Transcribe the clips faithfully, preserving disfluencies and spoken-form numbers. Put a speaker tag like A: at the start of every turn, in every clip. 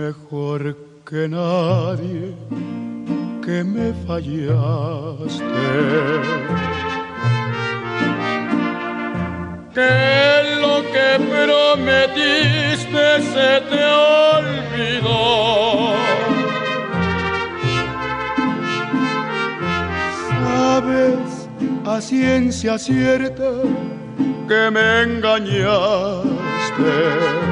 A: mejor que nadie, que me fallaste. Que lo que prometiste se te olvidó. Sabes a ciencia cierta que me engañaste.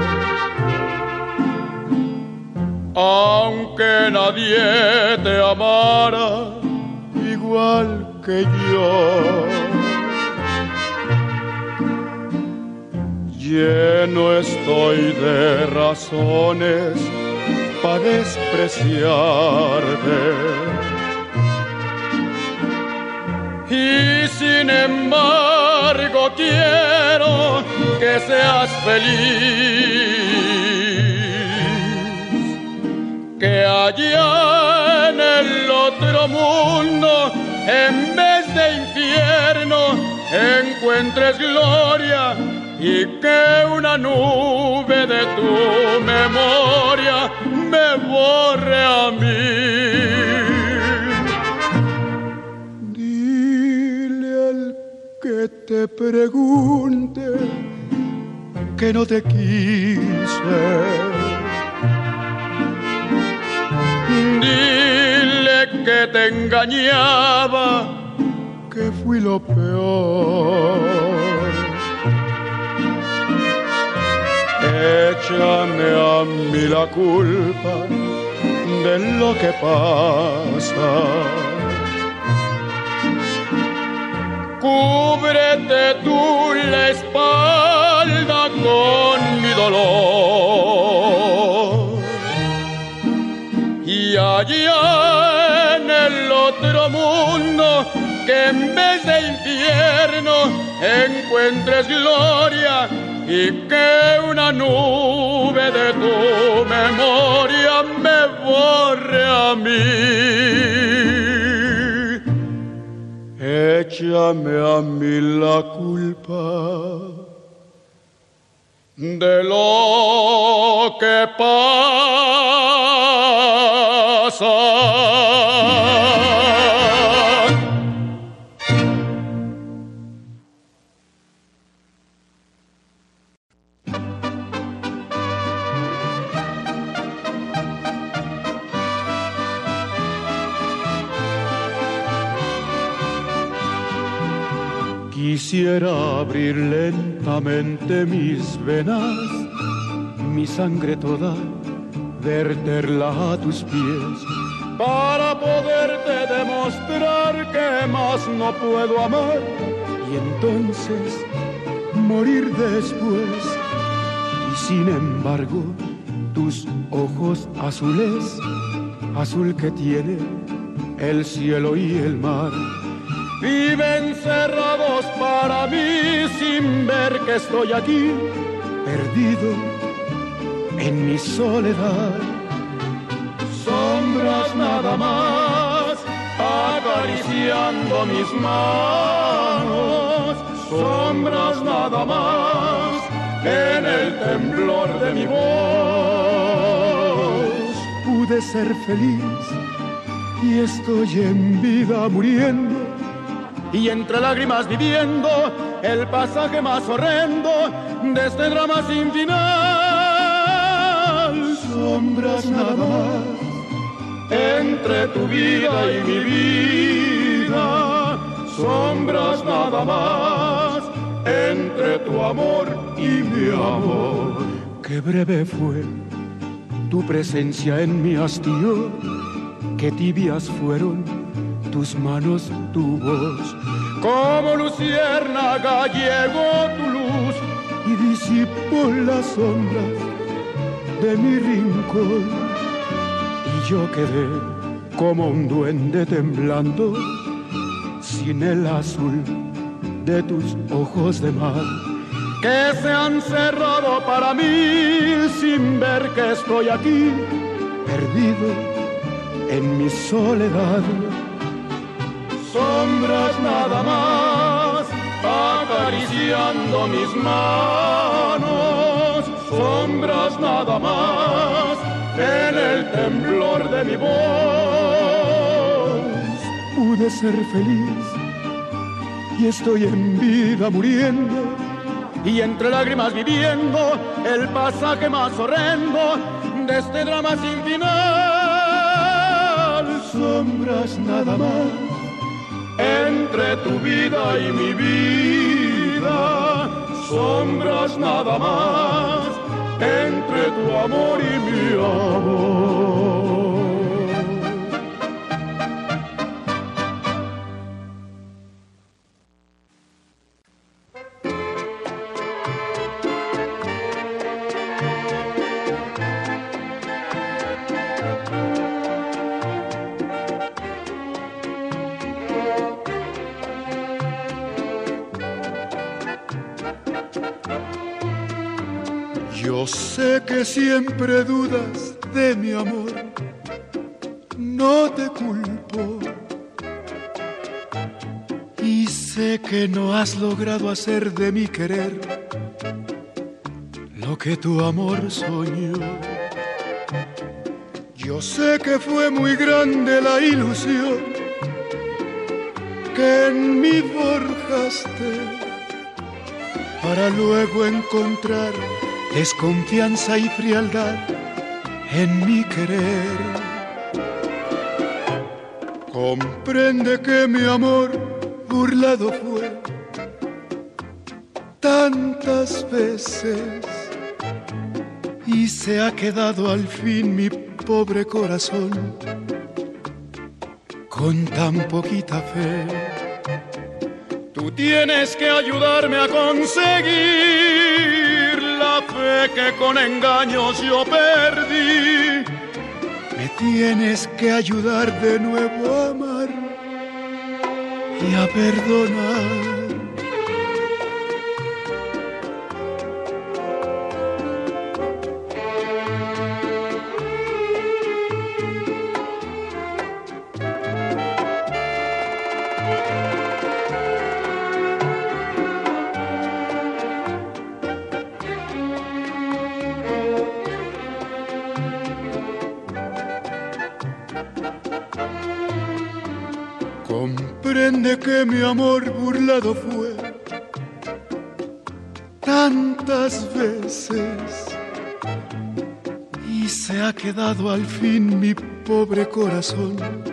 A: Aunque nadie te amara igual que yo, lleno estoy de razones para despreciarte. Y sin embargo quiero que seas feliz, que allá en el otro mundo, en vez de infierno, encuentres gloria, y que una nube de tu memoria me borre a mí. Dile al que te pregunte que no te quise. Dile que te engañaba, que fui lo peor. Échame a mí la culpa de lo que pasa. Cúbrete tú la espalda con mi dolor. Y allá en el otro mundo, que en vez de infierno encuentres gloria, y que una nube de tu memoria me borre a mí. Échame a mí la culpa de lo que pasa. Quisiera abrir lentamente mis venas, mi sangre toda, verterla a tus pies, para poderte demostrar que más no puedo amar, y entonces morir después. Y sin embargo, tus ojos azules, azul que tiene el cielo y el mar, viven cerrados para mí sin ver que estoy aquí, perdido en mi soledad. Sombras nada más acariciando mis manos, sombras nada más en el temblor de mi voz. Pude ser feliz y estoy en vida muriendo, y entre lágrimas viviendo el pasaje más horrendo de este drama sin final. Sombras nada más entre tu vida y mi vida, sombras nada más entre tu amor y mi amor. Qué breve fue tu presencia en mi hastío, qué tibias fueron tus manos, tu voz. Como luciérnaga llegó tu luz y disipó las sombras de mi rincón, y yo quedé como un duende temblando sin el azul de tus ojos de mar, que se han cerrado para mí sin ver que estoy aquí, perdido en mi soledad. Sombras nada más acariciando mis manos, sombras nada más en el temblor de mi voz.
B: Pude ser feliz y estoy en vida muriendo,
A: y entre lágrimas viviendo el pasaje más horrendo de este drama sin final.
B: Sombras nada más
A: entre tu vida y mi vida, sombras nada más entre tu amor y mi amor.
B: Yo sé que siempre dudas de mi amor, no te culpo. Y sé que no has logrado hacer de mi querer lo que tu amor soñó. Yo sé que fue muy grande la ilusión que en mí forjaste, para luego encontrar desconfianza y frialdad en mi querer. Comprende que mi amor burlado fue tantas veces y se ha quedado al fin mi pobre corazón con tan poquita fe.
A: Tú tienes que ayudarme a conseguir la fe que con engaños yo perdí.
B: Me tienes que ayudar de nuevo a amar y a perdonar. Comprende que mi amor burlado fue tantas veces y se ha quedado al fin mi pobre corazón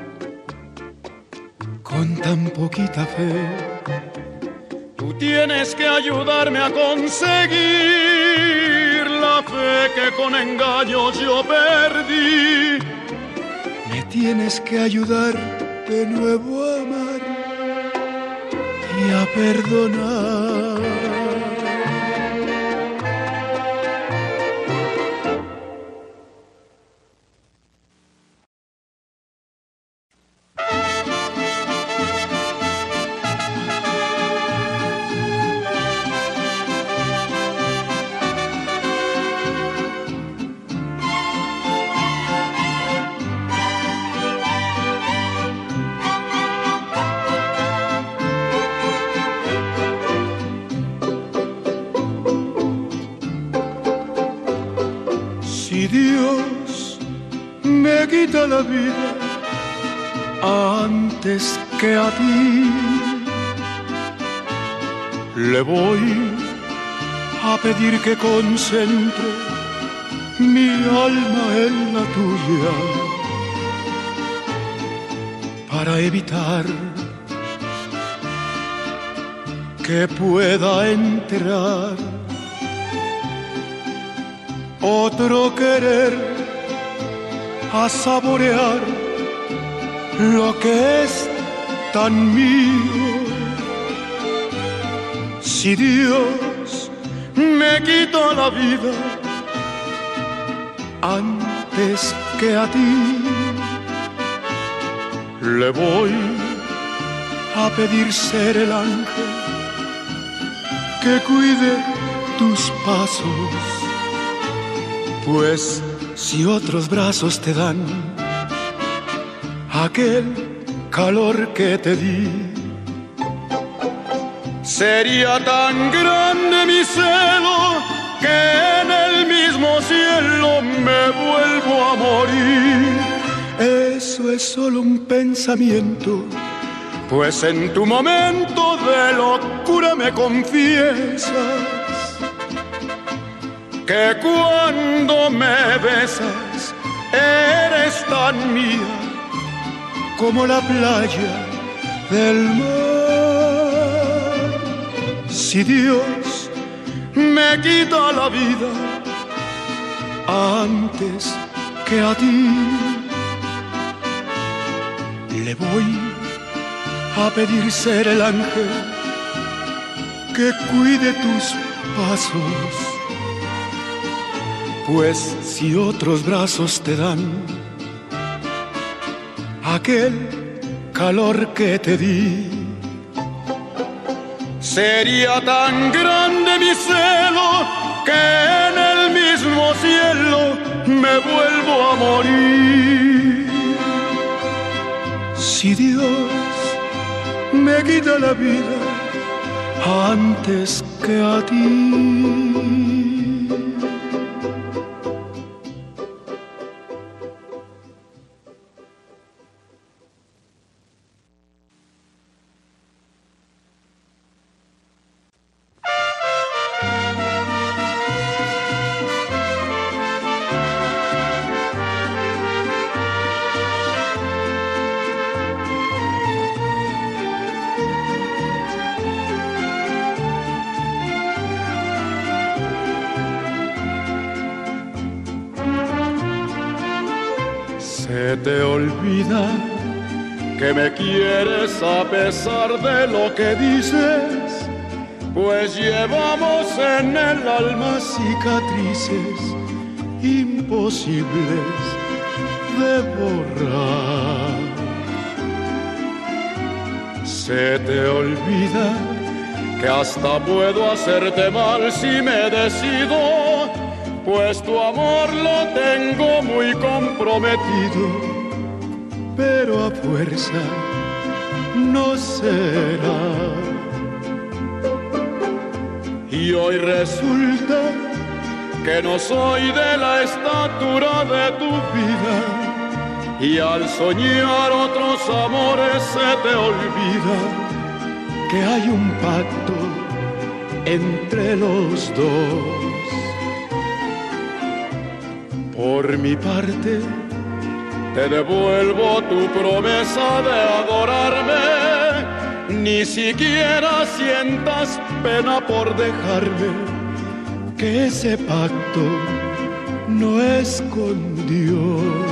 B: con tan poquita fe.
A: Tú tienes que ayudarme a conseguir la fe que con engaños yo perdí.
B: Me tienes que ayudar de nuevo a amar y a perdonar. Si Dios me quita la vida antes que a ti, le voy a pedir que concentre mi alma en la tuya para evitar que pueda entrar otro querer a saborear lo que es tan mío. Si Dios me quitó la vida antes que a ti, le voy a pedir ser el ángel que cuide tus pasos, pues si otros brazos te dan aquel calor que te di, sería tan grande mi celo
A: que en el mismo cielo me vuelvo a morir.
B: Eso es solo un pensamiento,
A: pues en tu momento de locura me confiesas que cuando me besas eres tan mía
B: como la playa del mar. Si Dios
A: me quita la vida
B: antes que a ti, le voy a pedir ser el ángel que cuide tus pasos, pues si otros brazos te dan aquel calor que te di,
A: sería tan grande mi celo que en el mismo cielo me vuelvo a morir.
B: Si Dios me quita la vida antes que a ti.
A: Se te olvida que me quieres a pesar de lo que dices, pues llevamos en el alma
B: cicatrices imposibles de borrar.
A: Se te olvida que hasta puedo hacerte mal si me decido, pues tu amor lo tengo muy comprometido,
B: pero a fuerza no será.
A: Y hoy resulta que no soy de la estatura de tu vida, y al soñar otros amores se te olvida
B: que hay un pacto entre los dos.
A: Por mi parte, te devuelvo tu promesa de adorarme, ni siquiera sientas
B: pena por dejarme, que ese pacto no es con Dios.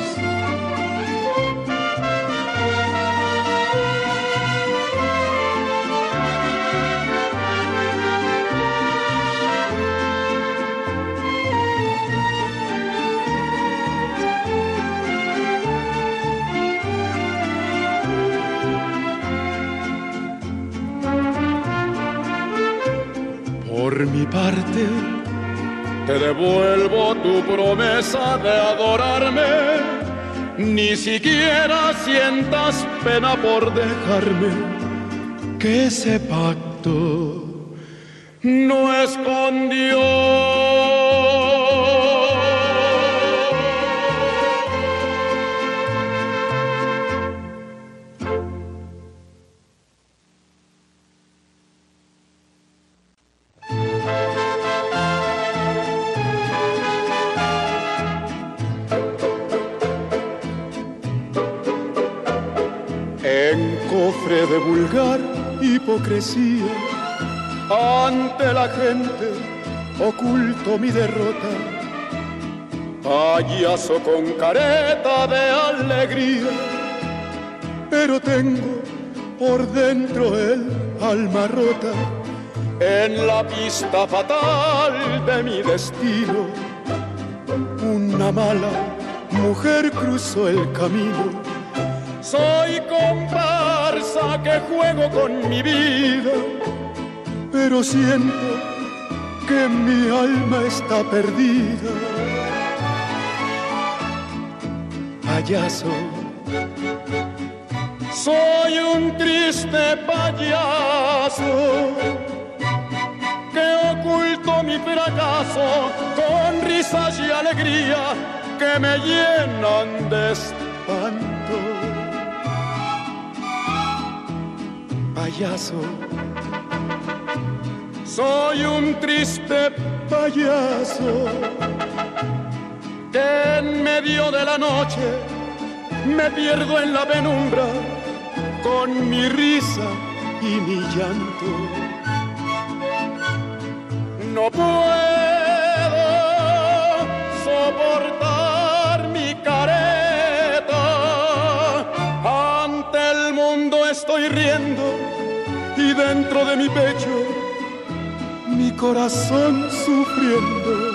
B: Por mi parte,
A: te devuelvo tu promesa de adorarme, ni siquiera sientas pena por
B: dejarme, que ese pacto
A: no es con Dios.
B: En cofre de vulgar hipocresía, ante la gente oculto mi derrota,
A: payaso con careta de alegría,
B: pero tengo por dentro el alma rota.
A: En la pista fatal de mi
B: destino, una mala mujer cruzó el camino.
A: Soy comparsa que juego con mi vida,
B: pero siento que mi alma está perdida. Payaso,
A: soy un triste payaso que oculto mi frase fracaso con risas y alegría que me llenan de espanto. Payaso, soy un triste payaso que en medio de la noche me pierdo en la penumbra con mi risa y mi llanto. No puedo soportar mi careta, ante el mundo estoy riendo y dentro de mi pecho mi corazón sufriendo.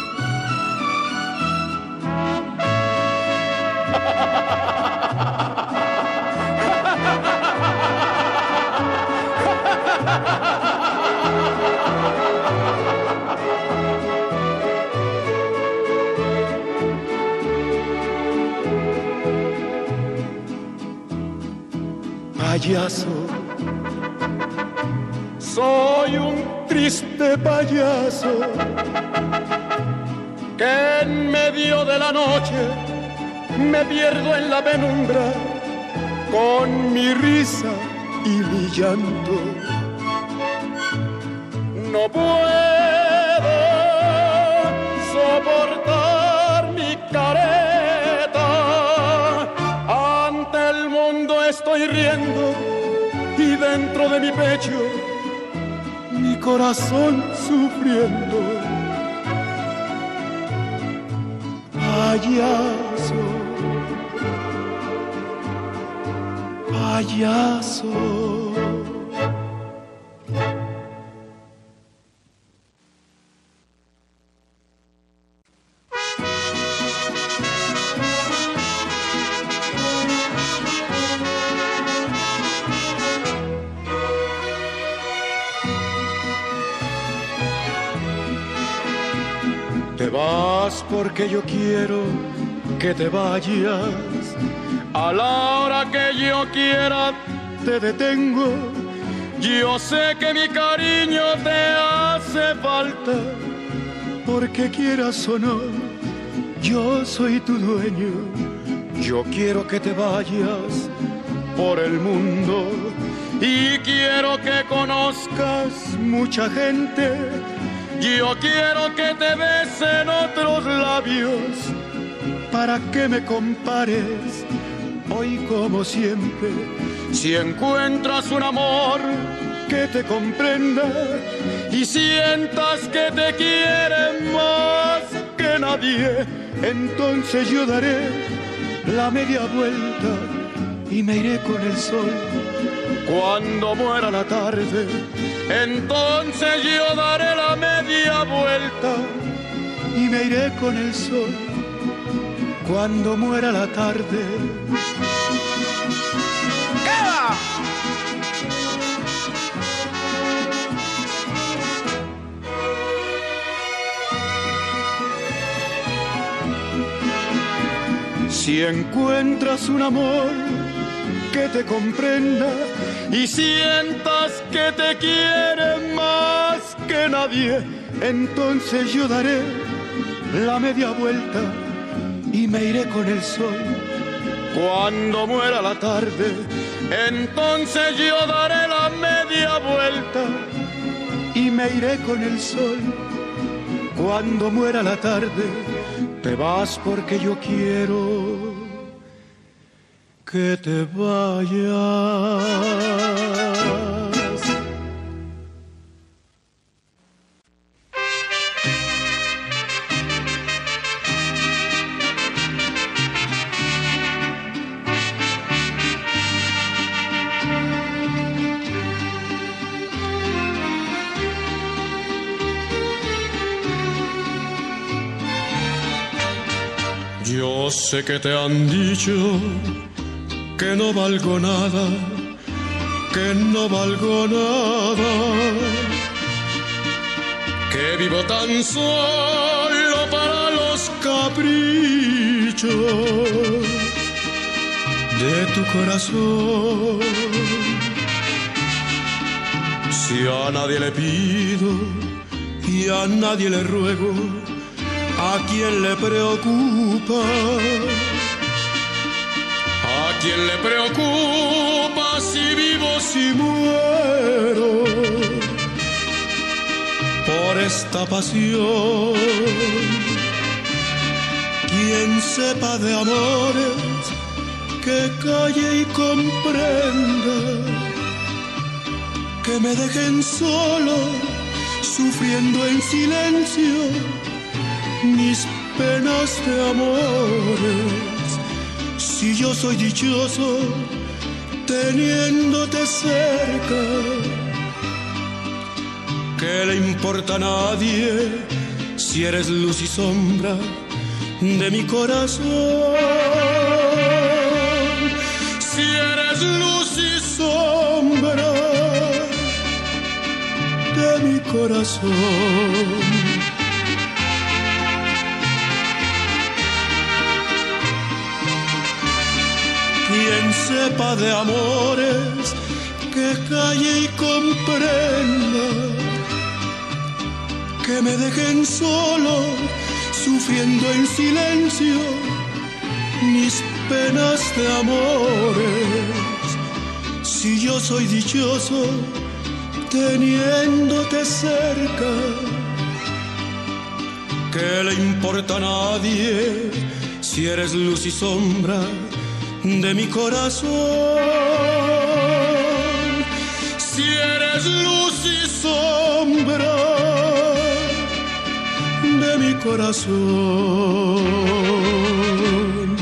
A: Payaso, soy un triste payaso que en medio de la noche me pierdo en la penumbra con mi risa y mi llanto. No puedo soportar mi careta, ante el mundo estoy riendo y dentro de mi pecho mi corazón sufriendo. Payaso, payaso. Te vas porque yo quiero que te vayas. A la hora que yo quiera te detengo. Yo sé que mi cariño te hace falta, porque quieras o no, yo soy tu dueño. Yo quiero que te vayas por el mundo y quiero que conozcas mucha gente. Yo quiero que te besen otros labios para que me compares hoy como siempre. Si encuentras un amor que te comprenda y sientas que te quiere más que nadie, entonces yo daré la media vuelta y me iré con el sol. Cuando muera la tarde, entonces yo daré la media vuelta y me iré con el sol. Cuando muera la tarde. ¿Qué va? Si encuentras un amor que te comprenda y sientas que te quiere más que nadie, entonces yo daré la media vuelta y me iré con el sol. Cuando muera la tarde, entonces yo daré la media vuelta y me iré con el sol. Cuando muera la tarde, te vas porque yo quiero que te vayas. Yo sé que te han dicho que no valgo nada, que no valgo nada, que vivo tan solo para los caprichos de tu corazón. Si a nadie le pido
B: y a nadie le ruego, a quien le preocupa.
A: ¿A quién le preocupa si vivo,
B: si muero por esta pasión? Quien sepa de amores, que calle y comprenda, que me dejen solo, sufriendo en silencio mis penas de amores. Si yo soy dichoso teniéndote cerca, ¿qué le importa a nadie si eres luz y sombra de mi corazón? Si eres luz y sombra de mi corazón. Quien sepa de amores, que calle y comprenda, que me dejen solo, sufriendo en silencio mis penas de amores. Si yo soy dichoso teniéndote cerca, ¿qué le importa a nadie si eres luz y sombra de mi corazón? Si eres luz y sombra de mi corazón.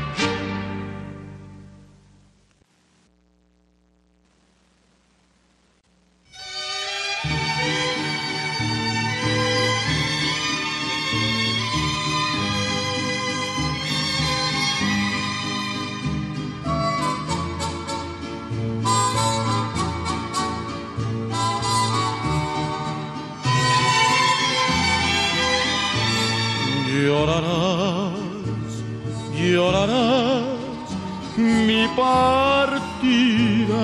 A: Llorarás, llorarás mi partida,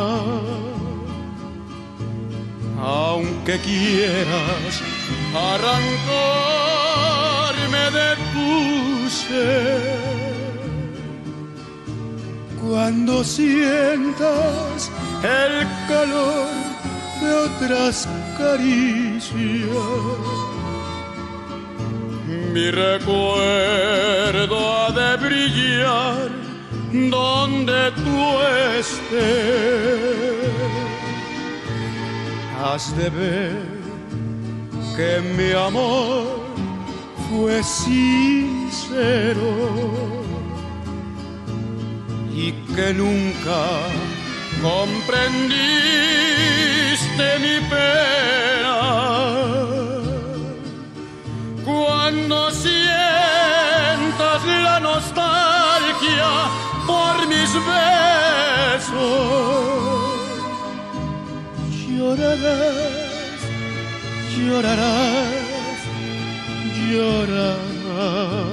A: aunque quieras arrancarme de tu ser.
B: Cuando sientas el calor de otras caricias,
A: mi recuerdo ha de brillar donde tú estés.
B: Has de ver que mi amor fue sincero y que nunca
A: comprendiste mi pena. Cuando sientas la nostalgia por mis besos,
B: llorarás, llorarás, llorarás.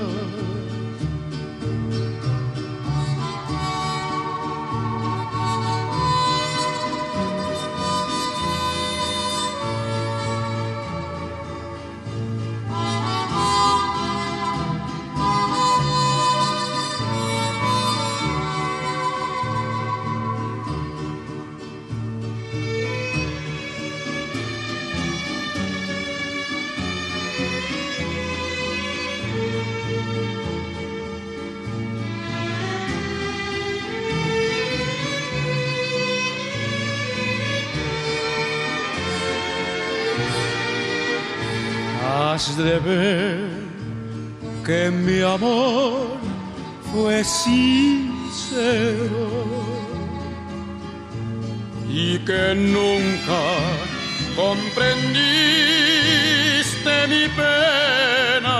B: Has de ver que mi amor fue sincero
A: y que nunca comprendiste mi pena.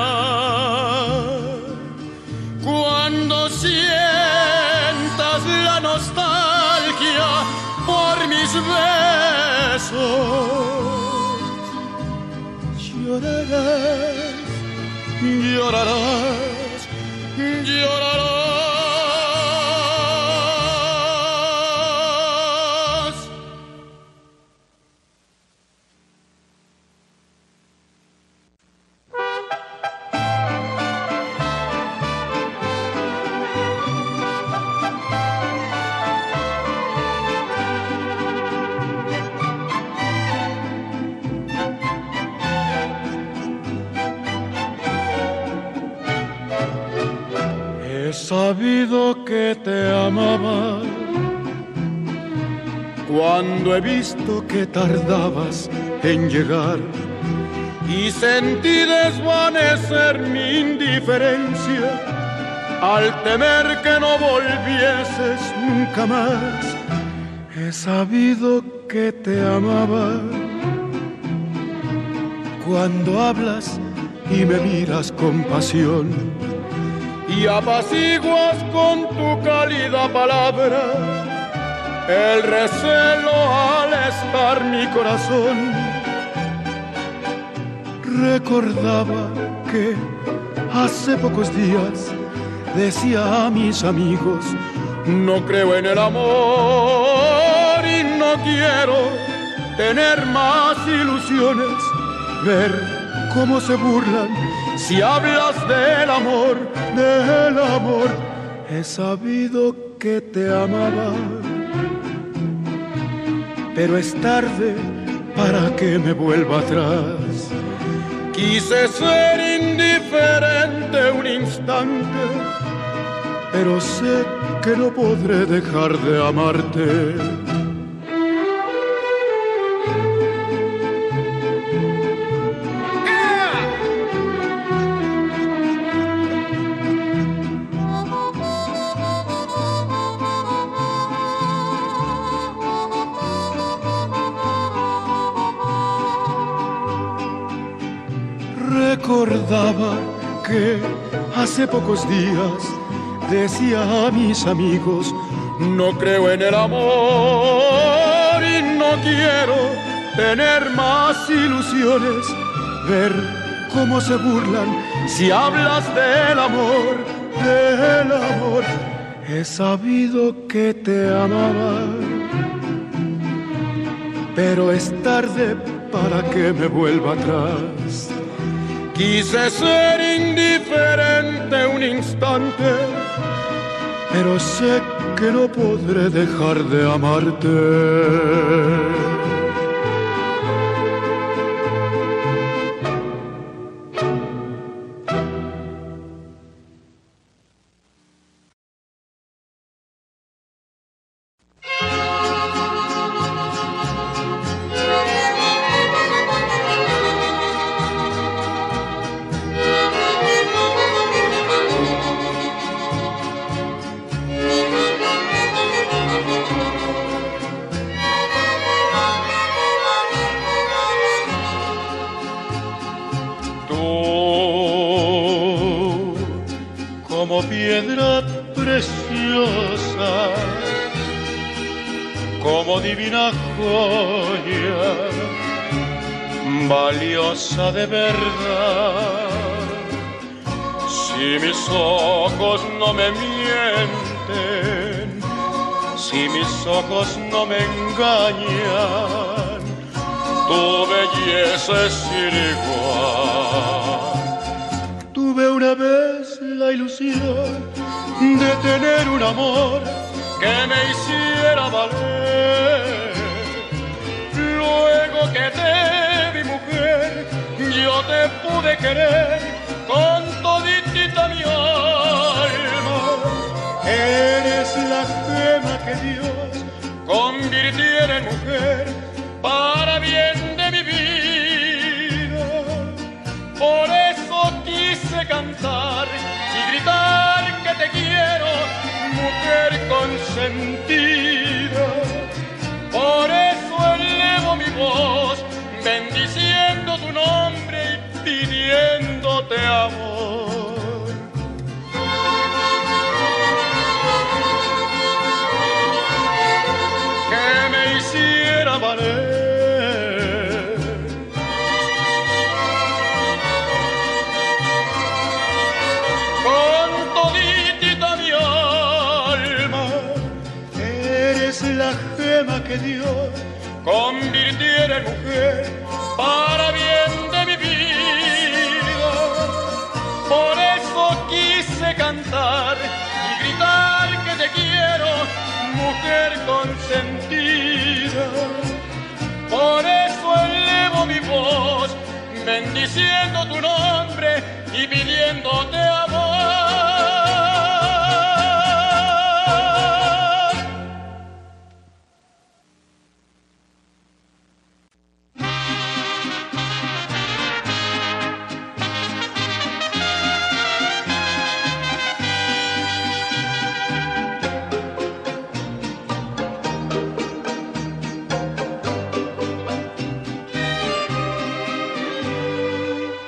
A: Cuando sientas la nostalgia por mis besos,
B: llorarás,
A: llorarás, llorarás.
B: sabido que te amaba cuando he visto que tardabas en llegar y sentí desvanecer mi indiferencia al temer que no volvieses nunca más. He sabido que te amaba cuando hablas y me miras con pasión y apaciguas con tu cálida palabra el recelo al estar mi corazón. Recordaba que hace pocos días decía a mis amigos: no creo en el amor y no quiero tener más ilusiones. Ver cómo se burlan si hablas del amor, del amor. He sabido que te amaba, pero es tarde para que me vuelva atrás. Quise ser indiferente un instante, pero sé que no podré dejar de amarte. Recordaba que hace pocos días decía a mis amigos: no creo en el amor y no quiero tener más ilusiones. Ver cómo se burlan si hablas del amor, del amor. He sabido que te amaba, pero es tarde para que me vuelva atrás. Quise ser indiferente un instante, pero sé que no podré dejar de amarte. Valiosa de verdad, si mis ojos no me mienten, si mis ojos no me engañan, tu belleza es sin igual. Tuve una vez la ilusión de tener un amor que me hiciera valer. Luego que te vi, mujer, yo te pude querer con toditita mi alma. Eres la gema que Dios convirtiera en mujer para bien de mi vida. Por eso quise cantar y gritar que te quiero, mujer consentida. Por eso elevo mi voz, bendiciendo tu nombre y pidiéndote amor. Que me hiciera valer. Con toditita mi alma, eres la gema que Dios convirtiera en mujer para bien de mi vida. Por eso quise cantar y gritar que te quiero, mujer consentida. Por eso elevo mi voz, bendiciendo tu nombre y pidiéndote amor.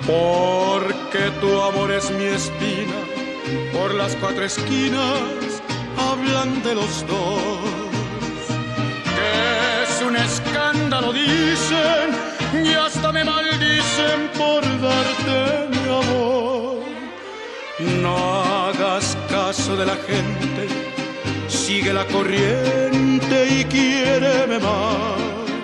B: porque tu amor es mi espina, por las cuatro esquinas hablan de los dos. Que es un escándalo, dicen, y hasta me maldicen por darte mi amor. No hagas caso de la gente, sigue la corriente y quiéreme más.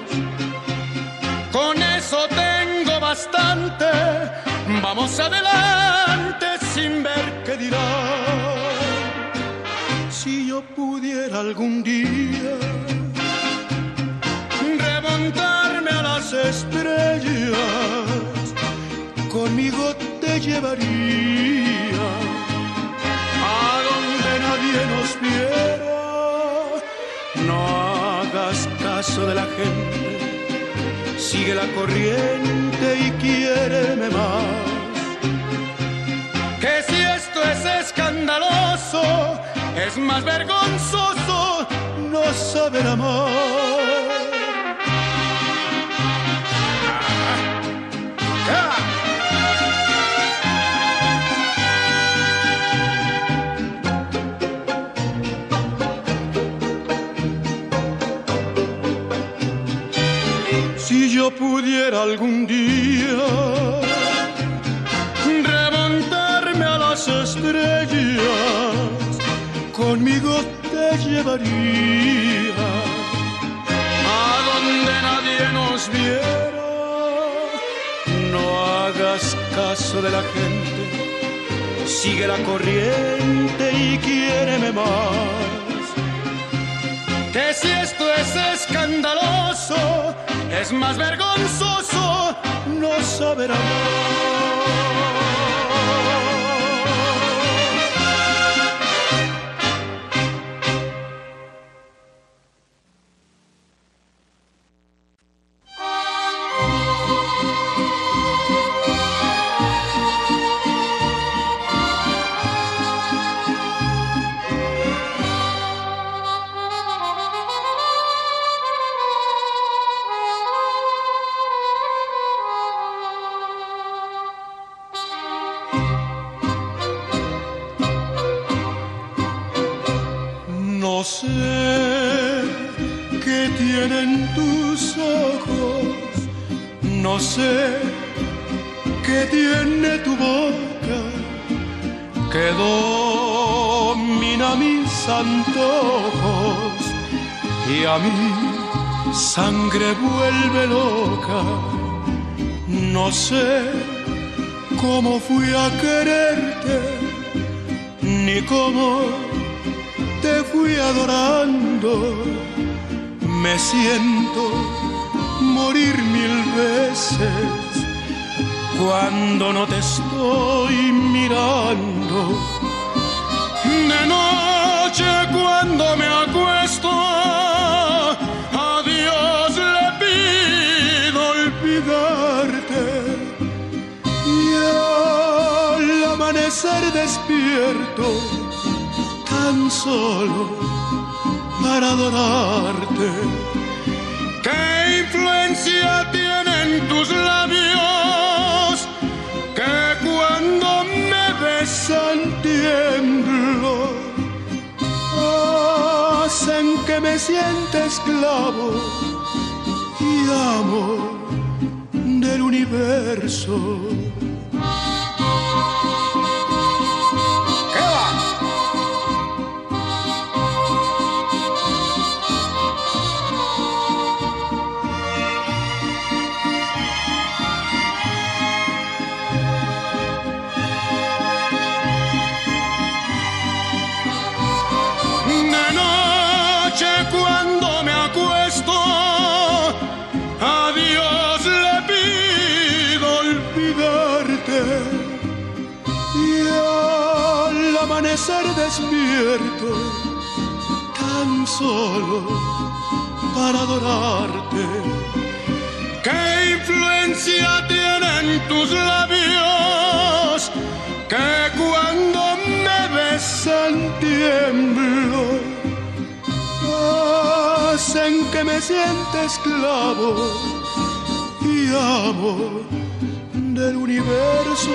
B: Con eso tengo bastante, vamos adelante sin ver qué dirán. Si yo pudiera algún día remontarme a las estrellas, conmigo te llevaría a donde nadie nos viera. No hagas caso de la gente, sigue la corriente y quiéreme más. Que si esto es escandaloso, es más vergonzoso no saber amar. Ah. Si yo pudiera algún día remontarme a las estrellas, conmigo te llevaría a donde nadie nos viera. No hagas caso de la gente, sigue la corriente y quiéreme más. Que si esto es escandaloso, es más vergonzoso no saber amar. No sé qué tienen tus ojos, no sé qué tiene tu boca, que domina mis antojos y a mi sangre vuelve loca. No sé cómo fui a quererte, ni cómo te fui adorando. Me siento morir mil veces cuando no te estoy mirando. De noche cuando me acuesto, a Dios le pido olvidarte, y al amanecer despierto tan solo para adorarte. ¿Qué influencia tienen tus labios que cuando me besan tiemblo? Hacen que me sienta esclavo y amo del universo. Cuando me acuesto, a Dios le pido olvidarte, y al amanecer despierto tan solo para adorarte. ¿Qué influencia tienen tus labios que cuando me besan tiemblo? Hacen que me sienta esclavo y amo del universo.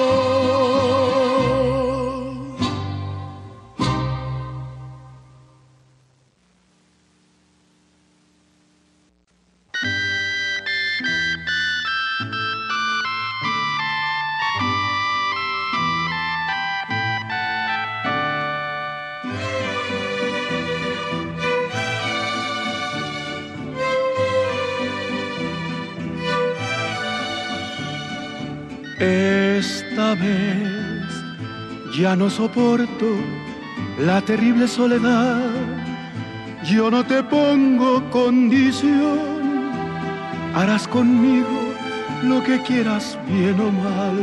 B: Esta vez ya no soporto la terrible soledad. Yo no te pongo condición, harás conmigo lo que quieras, bien o mal.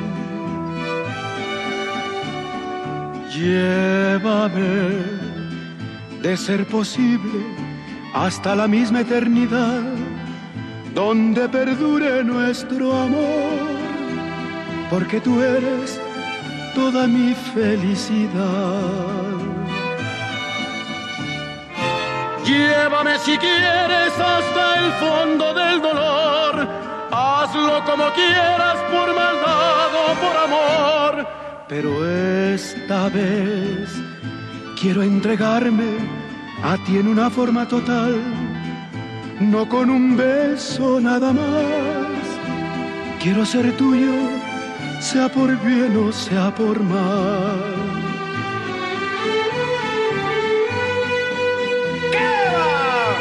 B: Llévame, de ser posible, hasta la misma eternidad, donde perdure nuestro amor, porque tú eres toda mi felicidad. Llévame si quieres hasta el fondo del dolor, hazlo como quieras, por maldad o por amor, pero esta vez quiero entregarme a ti en una forma total, no con un beso nada más. Quiero ser tuyo, sea por bien o sea por mal. ¿Qué va?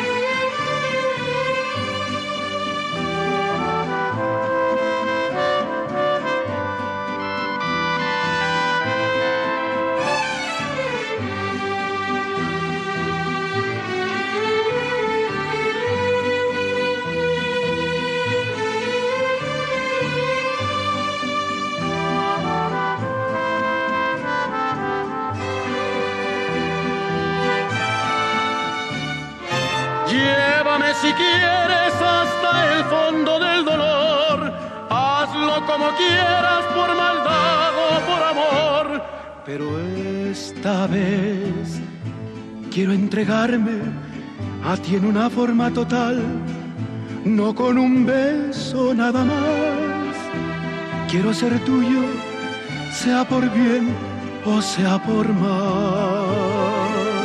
B: Llévame si quieres hasta el fondo del dolor, hazlo como quieras, por maldad o por amor, pero esta vez quiero entregarme a ti en una forma total, no con un beso nada más. Quiero ser tuyo, sea por bien o sea por mal.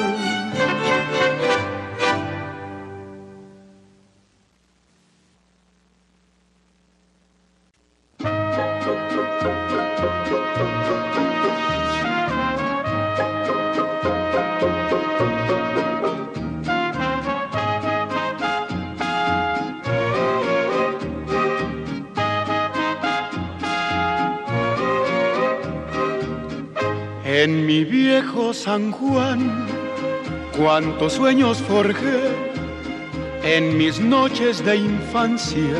B: En mi viejo San Juan, cuántos sueños forjé en mis noches de infancia.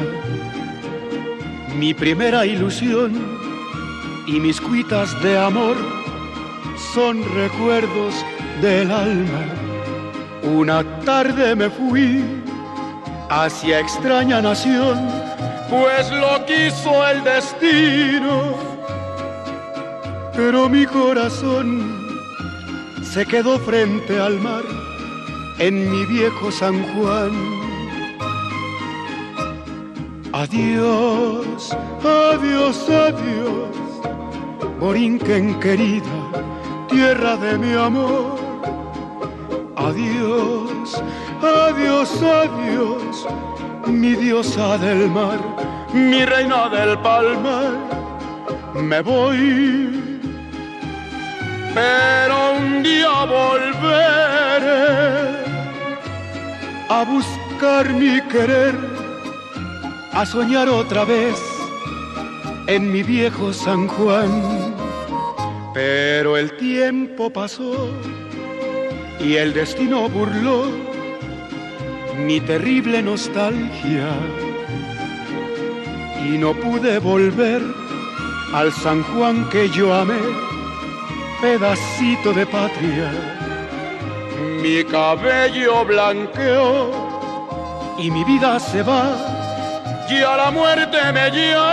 B: Mi primera ilusión y mis cuitas de amor son recuerdos del alma. Una tarde me fui hacia extraña nación, pues lo quiso el destino. Pero mi corazón se quedó frente al mar en mi viejo San Juan. Adiós, adiós, adiós, Borinquen querida, tierra de mi amor. Adiós, adiós, adiós, mi diosa del mar, mi reina del palmar. Me voy, pero un día volveré a buscar mi querer, a soñar otra vez en mi viejo San Juan. Pero el tiempo pasó y el destino burló mi terrible nostalgia y no pude volver al San Juan que yo amé, pedacito de patria. Mi cabello blanqueó y mi vida se va, y a la muerte me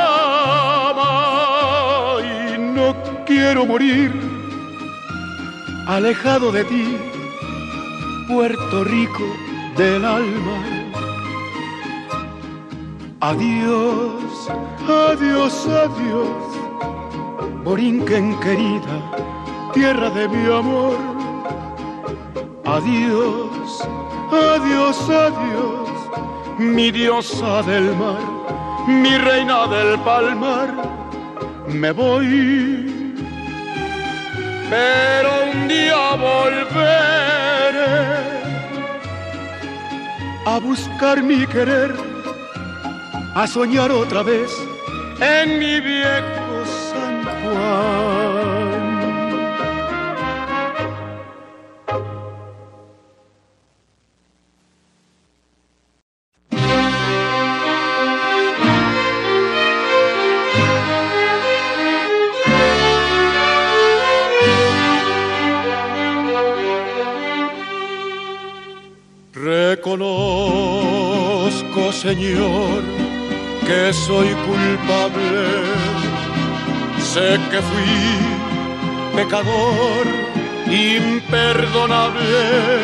B: llama, y no quiero morir alejado de ti, Puerto Rico del alma. Adiós, adiós, adiós, Borinquen querida, tierra de mi amor. Adiós, adiós, adiós, mi diosa del mar, mi reina del palmar. Me voy, pero un día volveré a buscar mi querer, a soñar otra vez en mi viejo San Juan. Reconozco, Señor, que soy culpable. Sé que fui pecador imperdonable.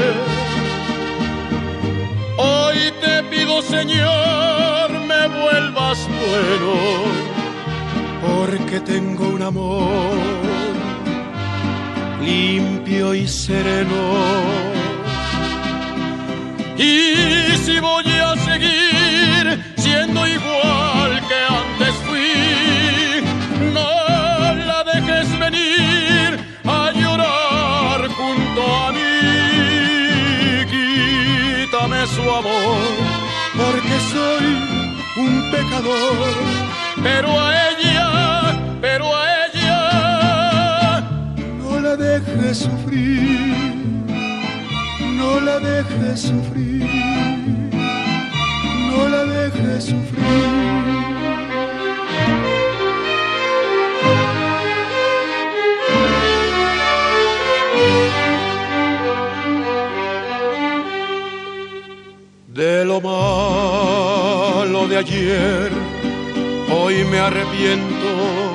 B: Hoy te pido, Señor, me vuelvas bueno, porque tengo un amor limpio y sereno. Y si voy a seguir siendo igual que antes fui, no la dejes venir a llorar junto a mí. Quítame su amor, porque soy un pecador, pero a ella, pero a ella, no la dejes sufrir. No la dejes sufrir, no la dejes sufrir. De lo malo de ayer, hoy me arrepiento.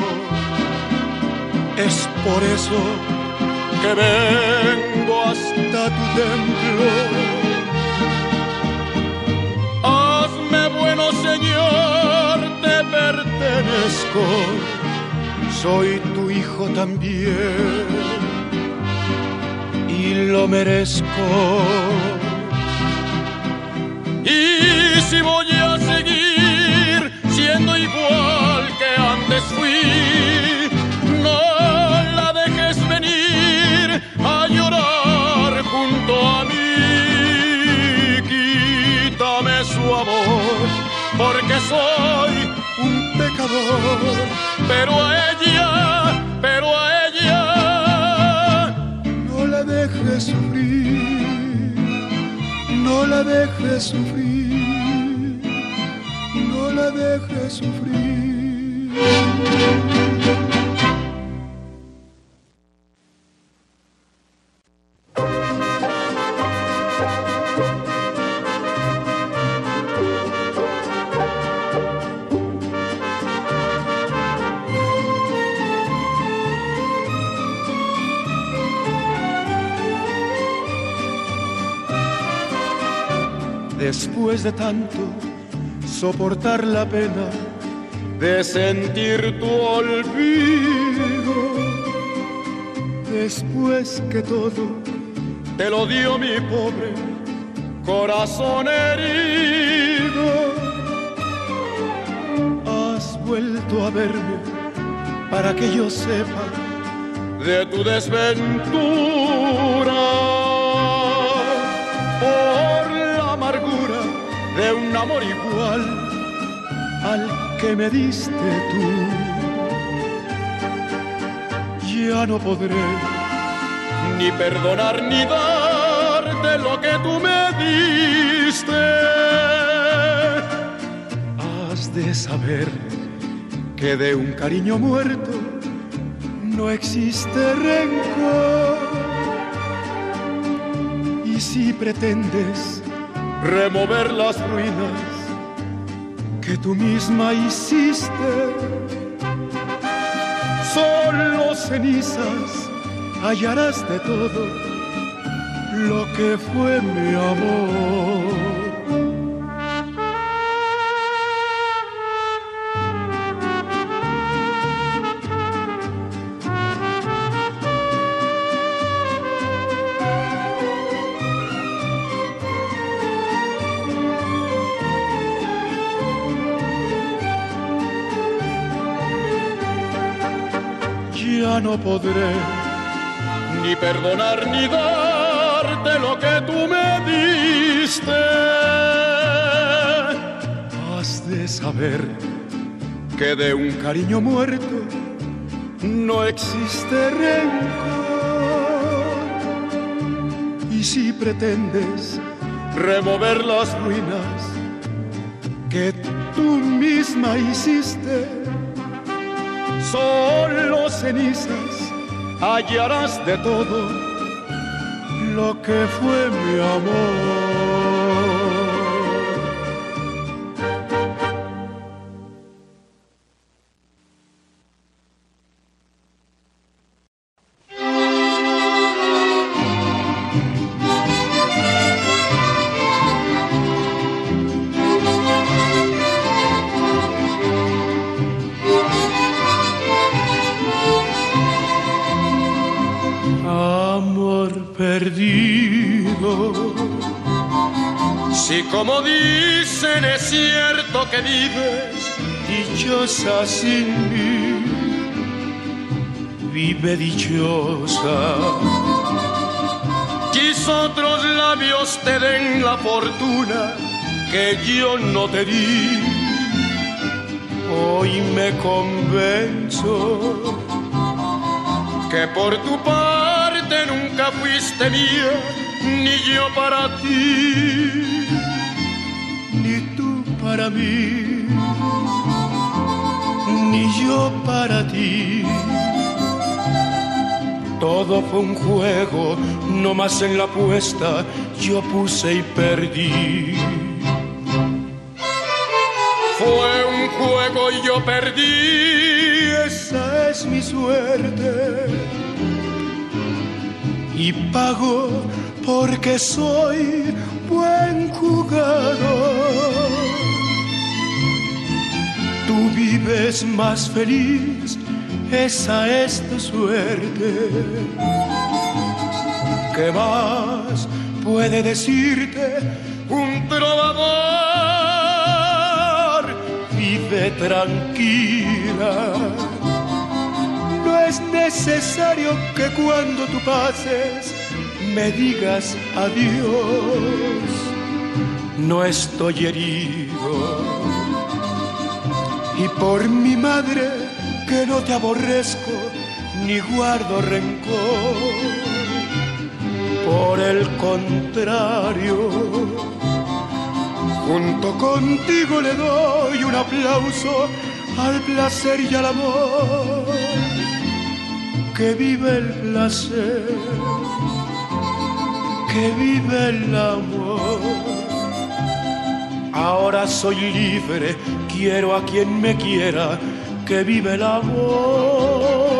B: Es por eso que vengo hasta tu templo. Hazme bueno, Señor, te pertenezco, soy tu hijo también y lo merezco. Y si voy a seguir siendo igual que antes fui, no la dejes venir a llorar junto a mí. Quítame su amor, porque soy un pecador, pero a ella, pero a ella, no la dejes sufrir, no la dejes sufrir, no la dejes sufrir. Después de tanto soportar la pena de sentir tu olvido, después que todo te lo dio mi pobre corazón herido, has vuelto a verme para que yo sepa de tu desventura. De un amor igual al que me diste tú, ya no podré ni perdonar ni darte lo que tú me diste. Has de saber que de un cariño muerto no existe rencor, y si pretendes remover las ruinas que tú misma hiciste, solo cenizas hallarás de todo lo que fue mi amor. ya no podré ni perdonar ni darte lo que tú me diste. Has de saber que de un cariño muerto no existe rencor. Y si pretendes remover las ruinas que tú misma hiciste, solo cenizas hallarás de todo lo que fue mi amor. Si como dicen es cierto que vives dichosa sin mí, vive dichosa. Quizá otros labios te den la fortuna que yo no te di. Hoy me convenzo que por tu parte nunca fuiste mía, ni yo para ti, ni tú para mí, ni yo para ti. Todo fue un juego, no más en la apuesta yo puse y perdí. Fue un juego y yo perdí, esa es mi suerte. Y pago porque soy buen jugador. Tú vives más feliz, esa es tu suerte. ¿Qué más puede decirte un trovador? Vive tranquila. No es necesario que cuando tú pases me digas adiós. No estoy herido y por mi madre que no te aborrezco ni guardo rencor. Por el contrario, junto contigo le doy un aplauso al placer y al amor. Que vive el placer, que vive el amor. Ahora soy libre, quiero a quien me quiera, que vive el amor.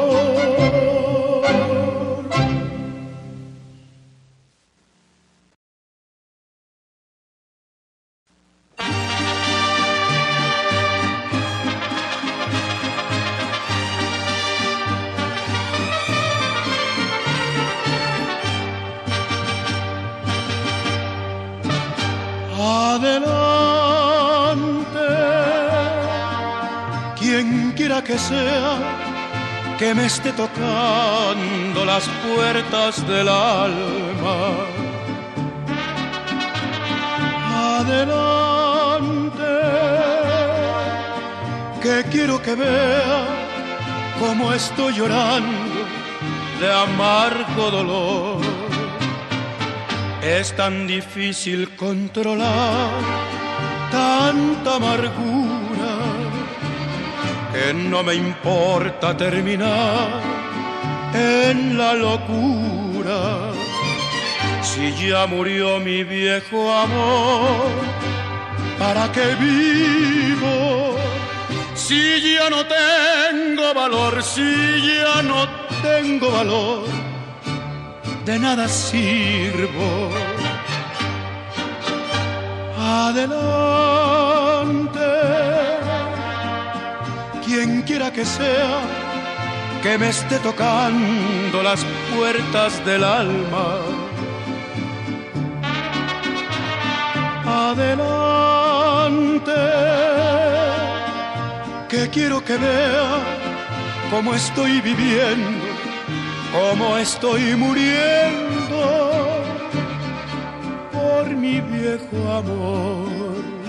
B: Adelante, quien quiera que sea, que me esté tocando las puertas del alma. Adelante, que quiero que vea cómo estoy llorando de amargo dolor. Es tan difícil controlar tanta amargura que no me importa terminar en la locura. Si ya murió mi viejo amor, ¿para qué vivo? Si ya no tengo valor, si ya no tengo valor, de nada sirvo. Adelante, quien quiera que sea, que me esté tocando las puertas del alma. Adelante, que quiero que vea cómo estoy viviendo como estoy muriendo por mi viejo amor.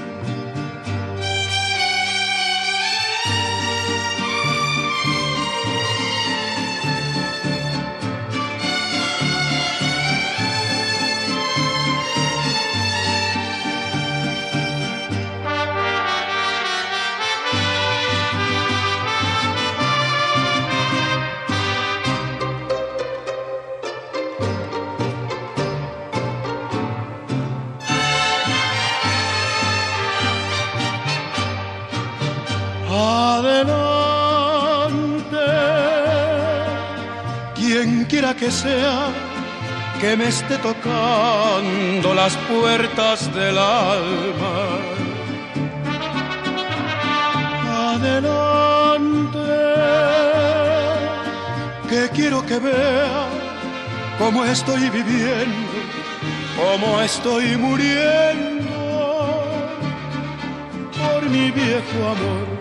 B: Adelante, quien quiera que sea que me esté tocando las puertas del alma. Adelante, que quiero que vea cómo estoy viviendo, cómo estoy muriendo por mi viejo amor.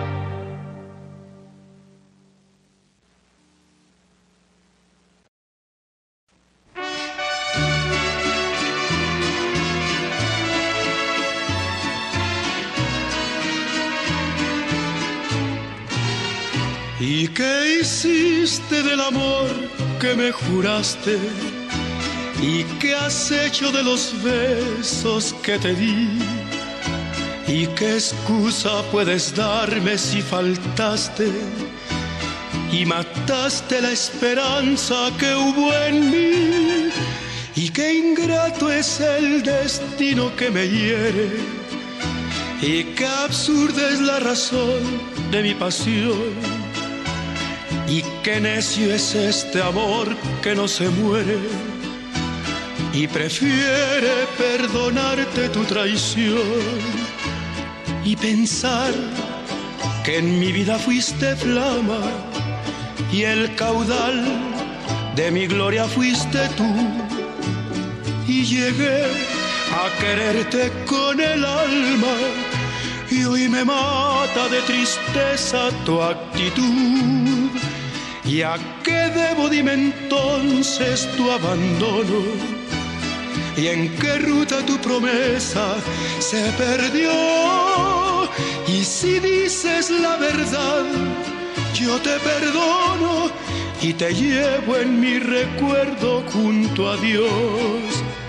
B: ¿Y qué hiciste del amor que me juraste? ¿Y qué has hecho de los besos que te di? ¿Y qué excusa puedes darme si faltaste y mataste la esperanza que hubo en mí? ¿Y qué ingrato es el destino que me hiere? ¿Y qué absurda es la razón de mi pasión? Y qué necio es este amor que no se muere y prefiere perdonarte tu traición y pensar que en mi vida fuiste flama y el caudal de mi gloria fuiste tú, y llegué a quererte con el alma y hoy me mata de tristeza tu actitud. ¿Y a qué debo dime entonces tu abandono? ¿Y en qué ruta tu promesa se perdió? Y si dices la verdad, yo te perdono y te llevo en mi recuerdo junto a Dios.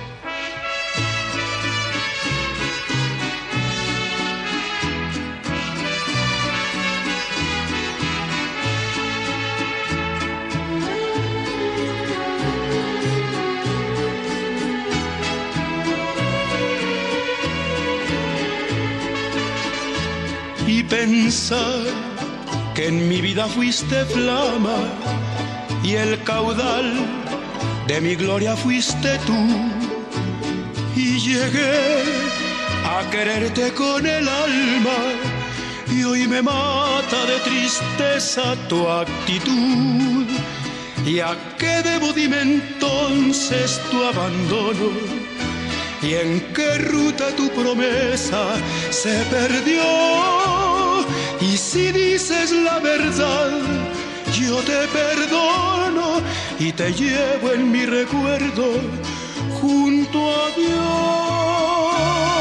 B: Y pensar que en mi vida fuiste flama y el caudal de mi gloria fuiste tú, y llegué a quererte con el alma y hoy me mata de tristeza tu actitud. ¿Y a qué debo dime entonces tu abandono? ¿Y en qué ruta tu promesa se perdió? Y si dices la verdad, yo te perdono y te llevo en mi recuerdo junto a Dios.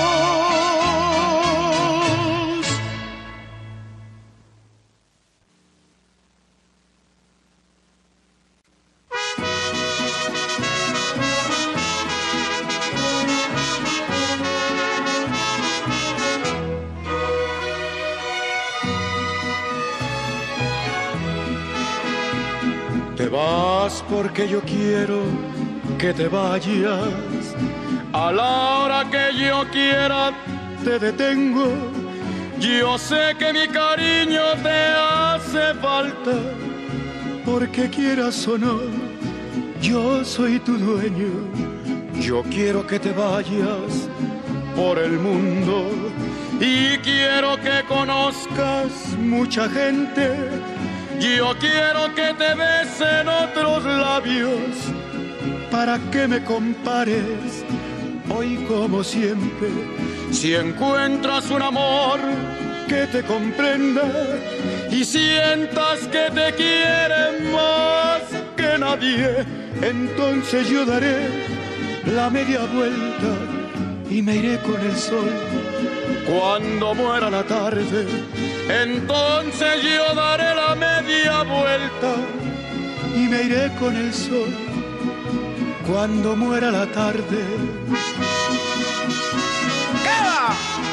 B: Te vas porque yo quiero que te vayas. A la hora que yo quiera te detengo. Yo sé que mi cariño te hace falta, porque quieras o no, yo soy tu dueño. Yo quiero que te vayas por el mundo y quiero que conozcas mucha gente. Yo quiero que te besen otros labios para que me compares hoy como siempre. Si encuentras un amor que te comprenda y sientas que te quiere más que que nadie, entonces yo daré la media vuelta y me iré con el sol. Cuando muera la tarde, entonces yo daré la media vuelta y me iré con el sol. Cuando muera la tarde. ¿Qué va?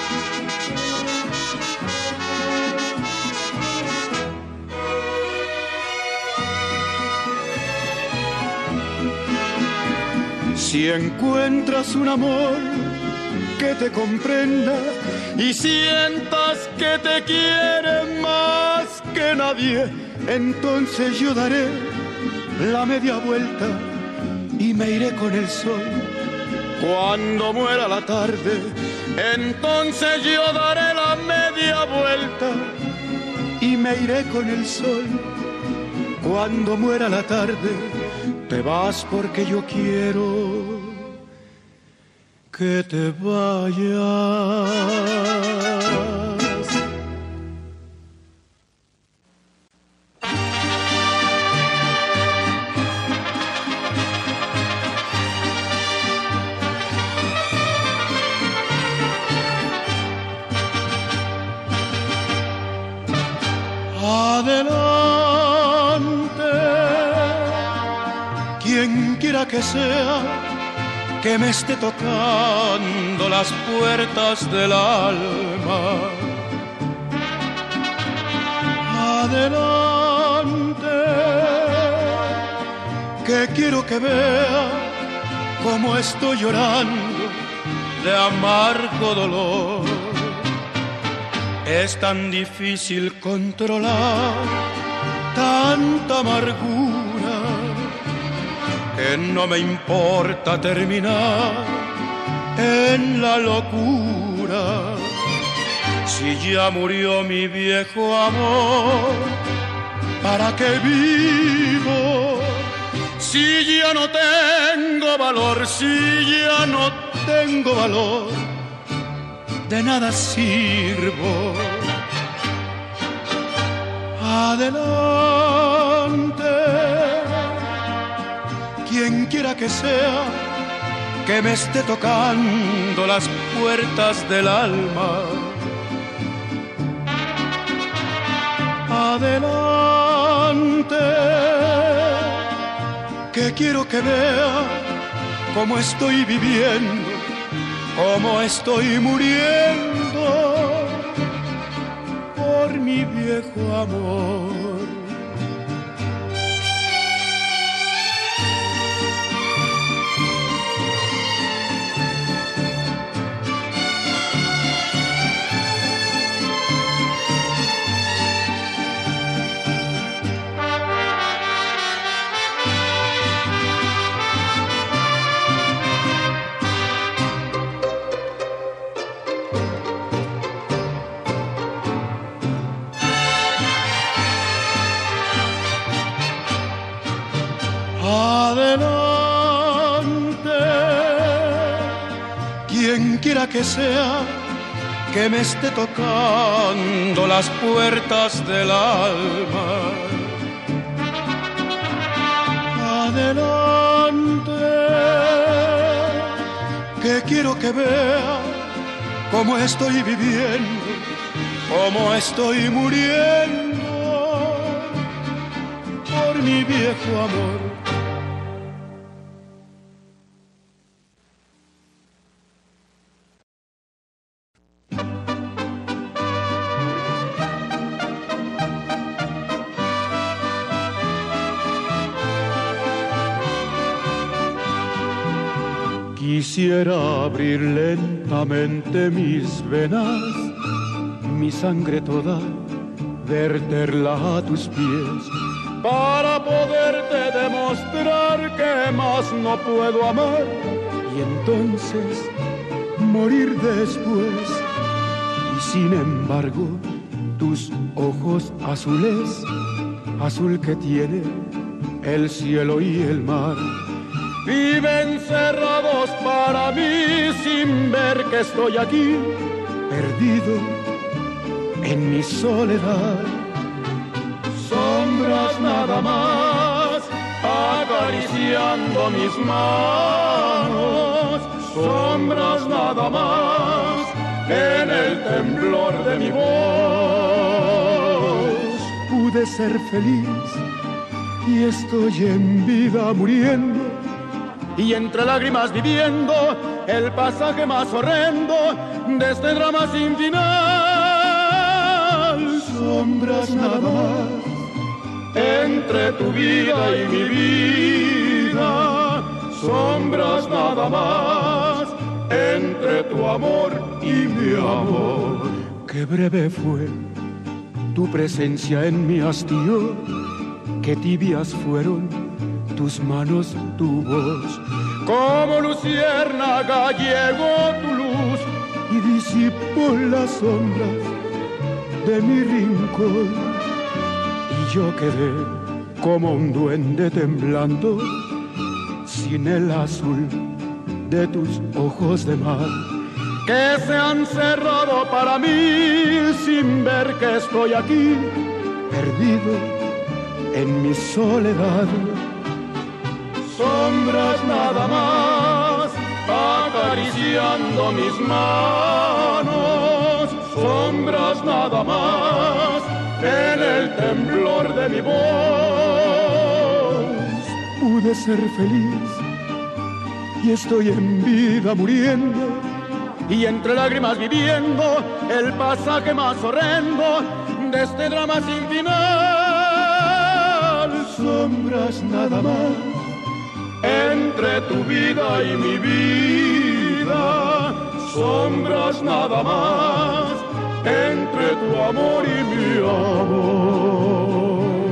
B: Si encuentras un amor que te comprenda y sientas que te quiere más que nadie, entonces yo daré la media vuelta y me iré con el sol. Cuando muera la tarde, entonces yo daré la media vuelta y me iré con el sol. Cuando muera la tarde, te vas porque yo quiero que te vayas. Adelante, quien quiera que sea, que me esté tocando las puertas del alma. Adelante, que quiero que vea cómo estoy llorando de amargo dolor. Es tan difícil controlar tanta amargura que no me importa terminar en la locura. Si ya murió mi viejo amor, ¿para qué vivo? Si ya no tengo valor, si ya no tengo valor, de nada sirvo. Adelante, quien quiera que sea, que me esté tocando las puertas del alma. Adelante, que quiero que vea cómo estoy viviendo, cómo estoy muriendo por mi viejo amor. Adelante, quien quiera que sea, que me esté tocando las puertas del alma. Adelante, que quiero que vea cómo estoy viviendo, cómo estoy muriendo por mi viejo amor. Quisiera abrir lentamente mis venas, mi sangre toda, verterla a tus pies, para poderte demostrar que más no puedo amar, y entonces morir después. Y sin embargo, tus ojos azules, azul que tiene el cielo y el mar, viven cerrados para mí sin ver que estoy aquí, perdido en mi soledad. Sombras nada más
A: acariciando mis manos, sombras nada más en el temblor de mi voz.
B: Pude ser feliz y estoy en vida muriendo, y entre lágrimas viviendo el pasaje más horrendo de este drama sin final. Sombras nada más entre tu vida y mi vida, sombras nada más entre tu amor y mi amor. Qué breve fue tu presencia en mi hastío, qué tibias fueron tus manos, tu voz. Como luciérnaga llegó tu luz y disipó las sombras de mi rincón, y yo quedé como un duende temblando sin el azul de tus ojos de mar, que se han cerrado para mí sin ver que estoy aquí perdido en mi soledad. Sombras nada más acariciando mis manos, sombras nada más en el temblor de mi voz. Pude ser feliz y estoy en vida muriendo, y entre lágrimas viviendo el pasaje más horrendo de este drama sin final. Sombras nada más entre tu vida y mi vida, sombras nada más entre tu amor y mi amor.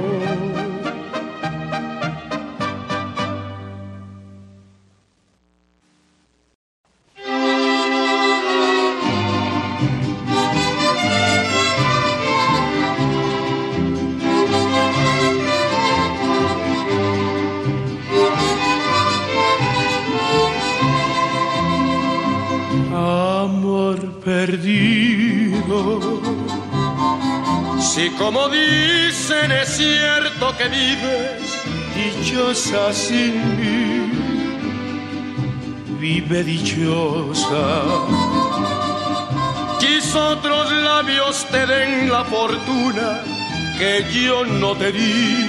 B: Si como dicen es cierto que vives dichosa sin mí, vive dichosa. Quizá otros labios te den la fortuna que yo no te di.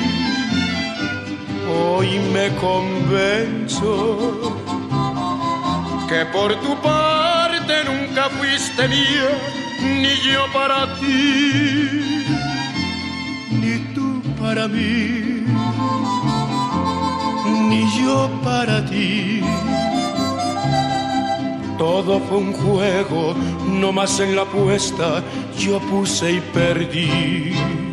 B: Hoy me convenzo que por tu parte nunca fuiste mía, ni yo para ti, ni tú para mí, ni yo para ti. Todo fue un juego, no más en la apuesta yo puse y perdí.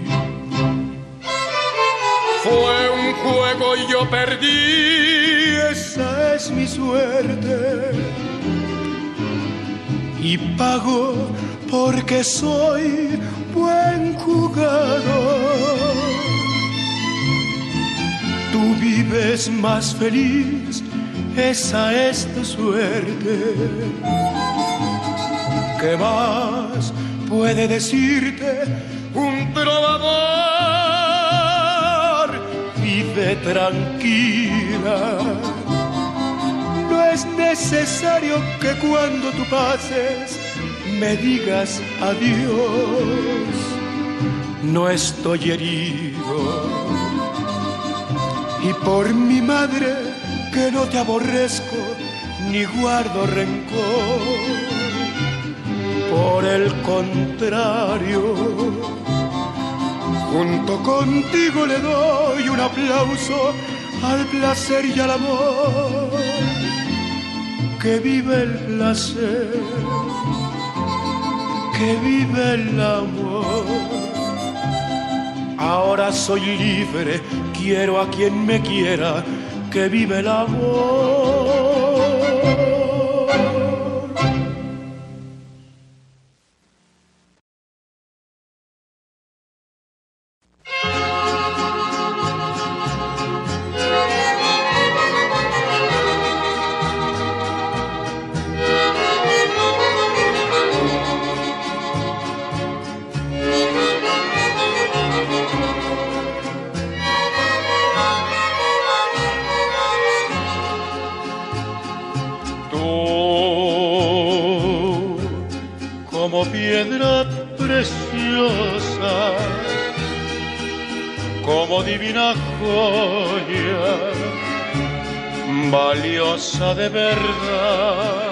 B: Fue un juego y yo perdí, esa es mi suerte. Y pago porque soy buen jugador. Tú vives más feliz, esa es tu suerte. ¿Qué más puede decirte un trovador? Vive tranquila. No es necesario que cuando tú pases me digas adiós. No estoy herido, y por mi madre que no te aborrezco ni guardo rencor. Por el contrario, junto contigo le doy un aplauso al placer y al amor. Que vive el placer, que vive el amor. Ahora soy libre, quiero a quien me quiera, que vive el amor. como divina joya, valiosa de verdad.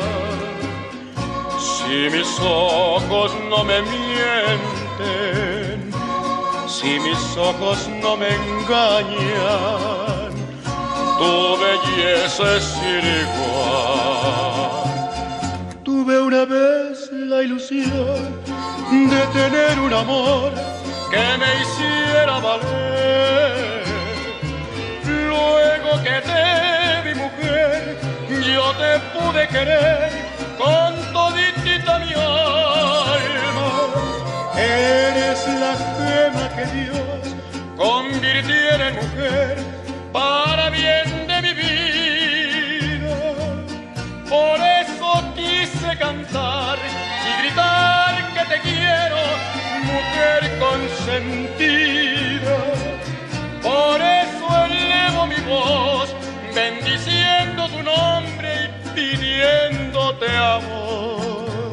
B: Si mis ojos no me mienten, si mis ojos no me engañan, tu belleza es sin igual. Tuve una vez la ilusión de tener un amor que me hiciera valer. Luego que te vi mujer, yo te pude querer con toditita mi alma. Eres la gema que Dios convirtiera en mujer para bien de mi vida. Por eso quise cantar y gritar que te quiero, mujer consentida. Por eso elevo mi voz, bendiciendo tu nombre y pidiéndote amor.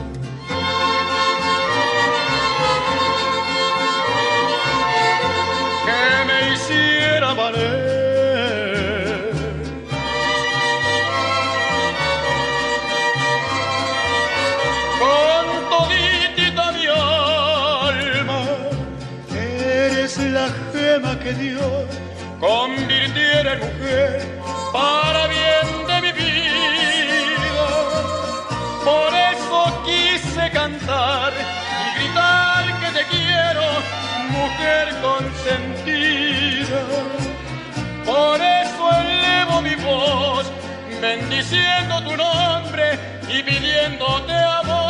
B: Que me hiciera valer. Con toditita mi alma, eres la gema que Dios convirtiera en mujer para bien de mi vida. Por eso quise cantar y gritar que te quiero, mujer consentida. Por eso elevo mi voz, bendiciendo tu nombre y pidiéndote amor.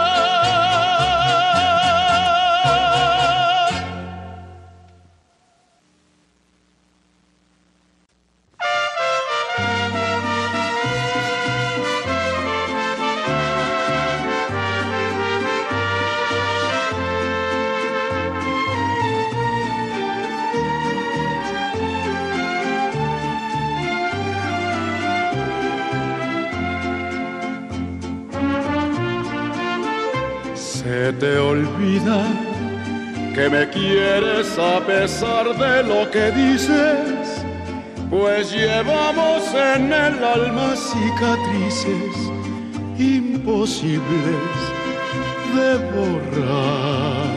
B: Se te olvida que me quieres a pesar de lo que dices, pues llevamos en el alma cicatrices imposibles de borrar.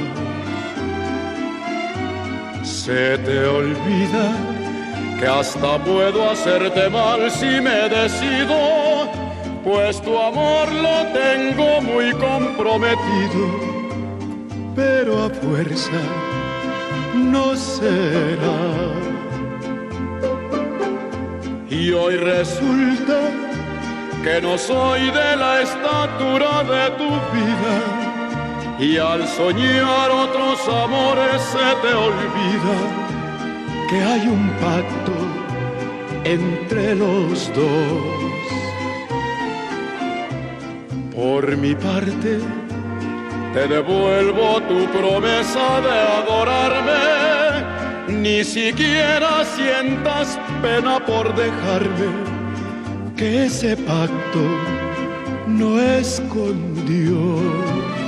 B: Se te olvida que hasta puedo hacerte mal si me decido, pues tu amor lo tengo muy comprometido, pero a fuerza no será. Y hoy resulta que no soy de la estatura de tu vida, y al soñar otros amores se te olvida que hay un pacto entre los dos. Por mi parte, te devuelvo tu promesa de adorarme. Ni siquiera sientas pena por dejarme, que ese pacto no es con Dios.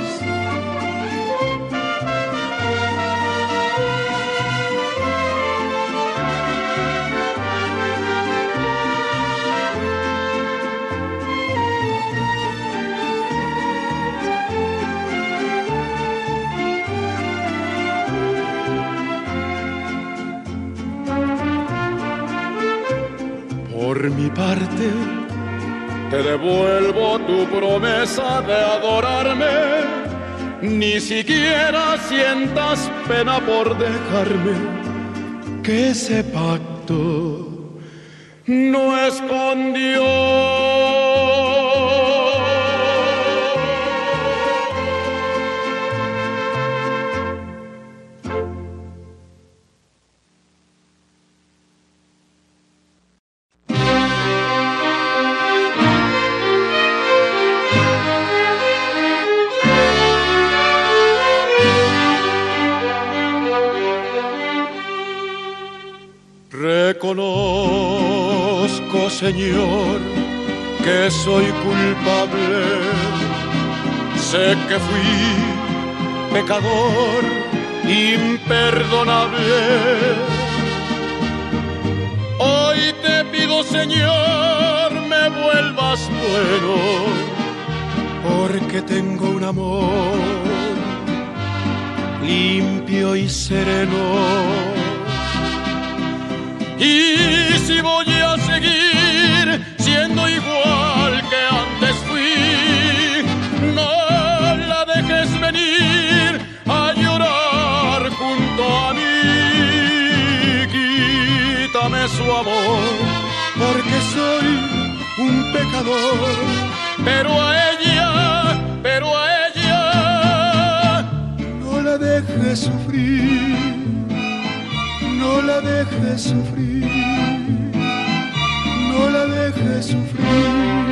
B: Por mi parte, te devuelvo tu promesa de adorarme. Ni siquiera sientas pena por dejarme, que ese pacto no es con Dios. Reconozco, Señor, que soy culpable. Sé que fui pecador imperdonable. imperdonable. Hoy te pido, Señor, me vuelvas bueno, porque tengo un amor limpio y sereno. Y si voy a seguir siendo igual que antes fui, no la dejes venir a llorar junto a mí. Quítame su amor, porque soy un pecador, pero a ella, pero a ella no la dejes sufrir, no la dejes sufrir, no la dejes sufrir.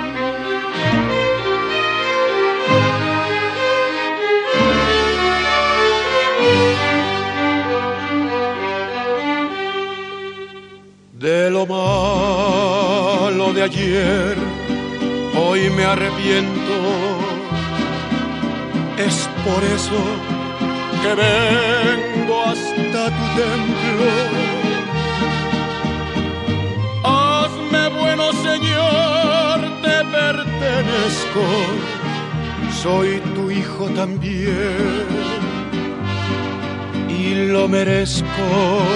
B: De lo malo de ayer, hoy me arrepiento. Es por eso que vengo hasta tu templo. Hazme bueno, Señor, te pertenezco, soy tu hijo también y lo merezco.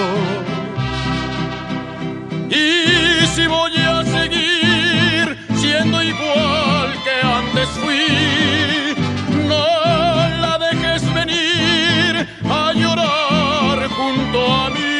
B: Y si voy a seguir siendo igual que antes fui, no la dejes venir a llorar junto a mí.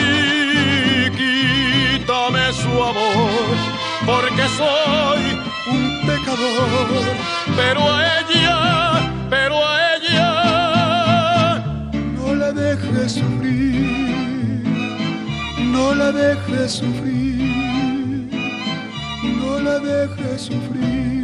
B: Quítame su amor, porque soy un pecador, pero a ella, pero a ella no la dejes sufrir, no la dejes sufrir, no la dejes sufrir.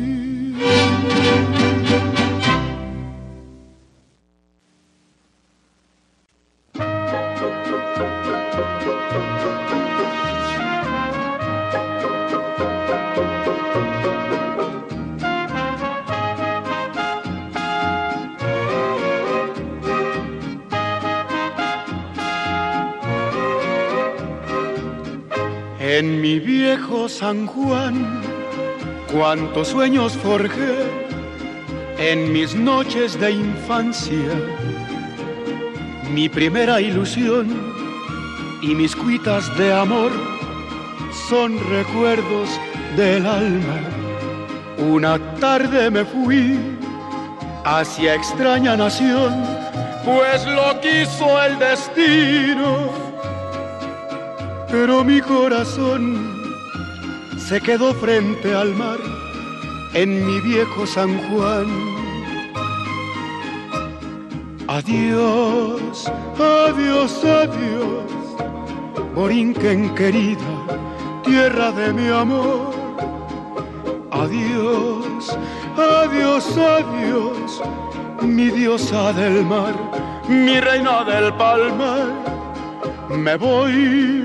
B: En mi viejo San Juan, cuántos sueños forjé en mis noches de infancia. Mi primera ilusión y mis cuitas de amor son recuerdos del alma. Una tarde me fui hacia extraña nación, pues lo quiso el destino. Pero mi corazón se quedó frente al mar en mi viejo San Juan. Adiós, adiós, adiós, Borinquen querida, tierra de mi amor. Adiós, adiós, adiós, mi diosa del mar, mi reina del palmar. Me voy,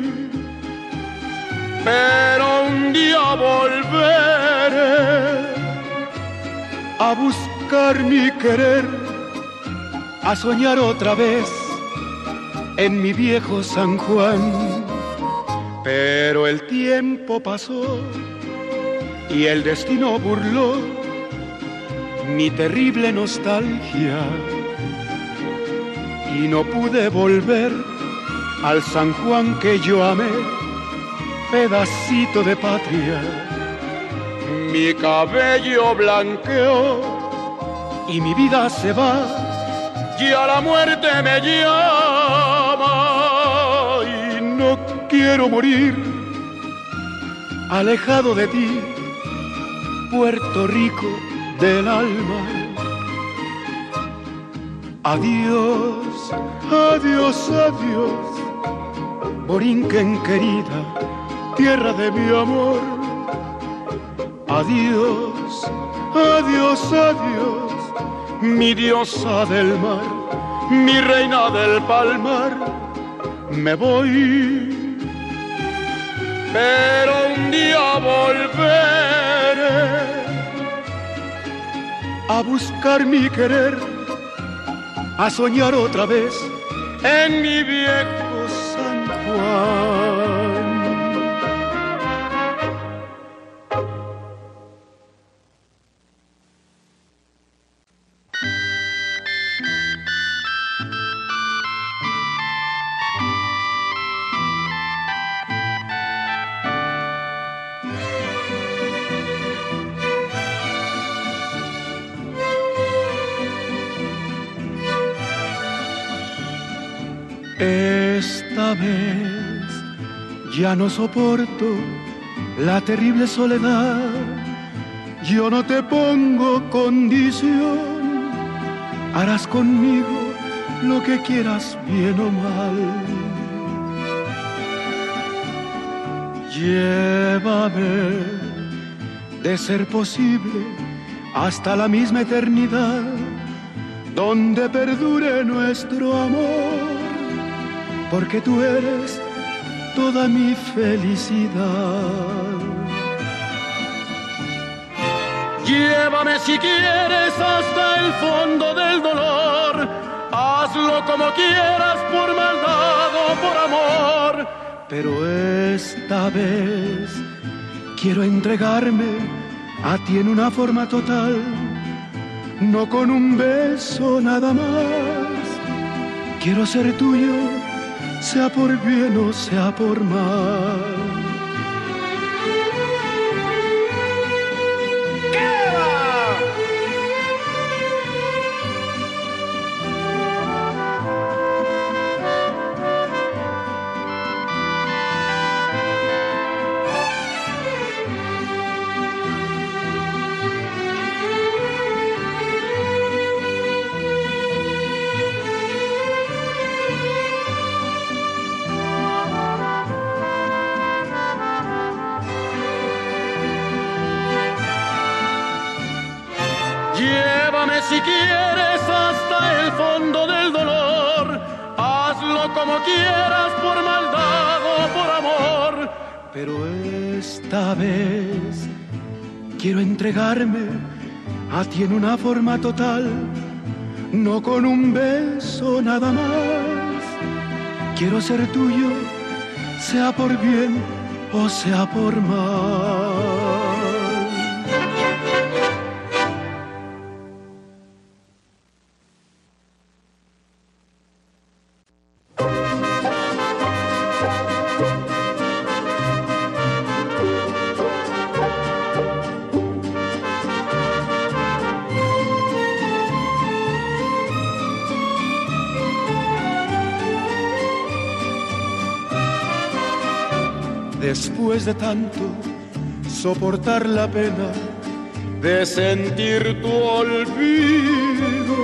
B: pero un día volveré a buscar mi querer, a soñar otra vez en mi viejo San Juan. Pero el tiempo pasó y el destino burló mi terrible nostalgia y no pude volver al San Juan que yo amé, pedacito de patria. Mi cabello blanqueó y mi vida se va, y a la muerte me llama. Y no quiero morir alejado de ti, Puerto Rico del alma. Adiós, adiós, adiós, Borinquen querida, tierra de mi amor. Adiós, adiós, adiós, mi diosa del mar, mi reina del palmar. Me voy, pero un día volveré a buscar mi querer, a soñar otra vez en mi viejo San Juan. Esta vez ya no soporto la terrible soledad. Yo no te pongo condición, harás conmigo lo que quieras, bien o mal. Llévame, de ser posible, hasta la misma eternidad, donde perdure nuestro amor, porque tú eres toda mi felicidad. Llévame si quieres hasta el fondo del dolor, hazlo como quieras, por maldad o por amor, pero esta vez quiero entregarme a ti en una forma total, no con un beso nada más. Quiero ser tuyo, sea por bien o sea por mal. Llévame si quieres hasta el fondo del dolor, hazlo como quieras, por maldad o por amor, pero esta vez quiero entregarme a ti en una forma total, no con un beso nada más. Quiero ser tuyo, sea por bien o sea por mal. Después de tanto soportar la pena de sentir tu olvido,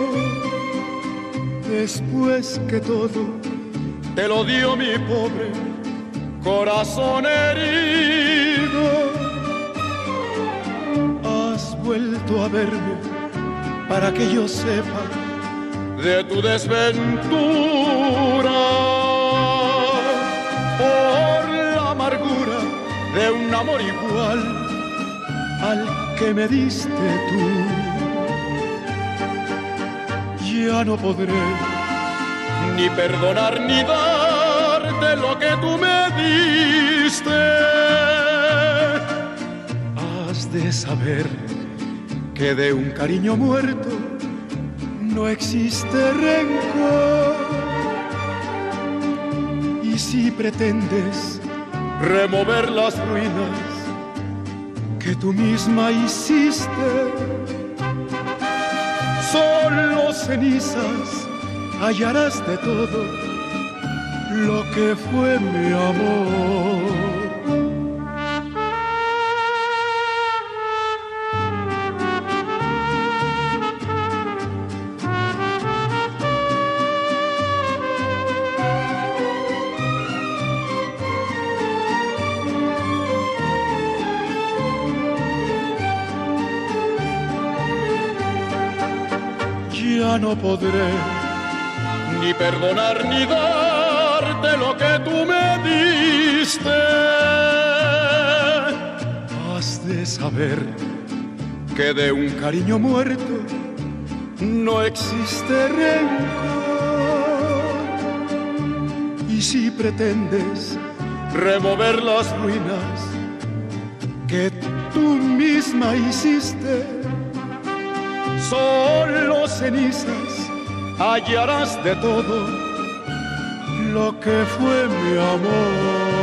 B: después que todo te lo dio mi pobre corazón herido, has vuelto a verme para que yo sepa de tu desventura, por la amargura de un amor igual al que me diste tú. Ya no podré ni perdonar ni darte lo que tú me diste. Has de saber que de un cariño muerto no existe rencor. Y si pretendes remover las ruinas que tú misma hiciste, solo cenizas hallarás de todo lo que fue mi amor. Ya no podré ni perdonar ni darte lo que tú me diste. Has de saber que de un cariño muerto no existe rencor. pretendes remover las ruinas que tú misma hiciste, solo cenizas hallarás de todo lo que fue mi amor.